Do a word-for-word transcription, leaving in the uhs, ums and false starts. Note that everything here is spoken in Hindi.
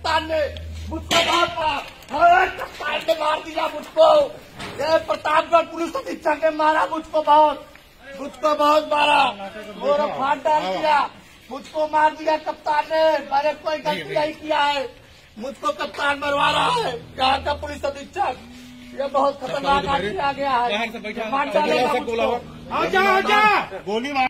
कप्तान ने मुझको बहुत मारा, कप्तान ने मार दिया मुझको। ये प्रतापगढ़ पुलिस अधीक्षक ने मारा मुझको, बहुत मुझको बहुत मारा, मोरा फाड़ डाल दिया, मुझको मार दिया कप्तान ने। मैंने कोई गलती नहीं किया है, मुझको कप्तान मरवा रहा है यहाँ का पुलिस अधीक्षक। ये बहुत खतरनाक आदमी आ गया है, मार डालेगा मुझको। आजा आजा गोली मार